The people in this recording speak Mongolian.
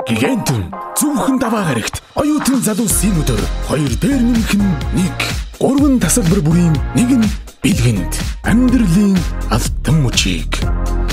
Гигантын зөвхөн даваа гарагт оюутан залуусын өдөр 2 дээр нэмэх нь 1 3 тасалбар бүрийн нэг нь бэлгэнд амьдралын алтан мөчийг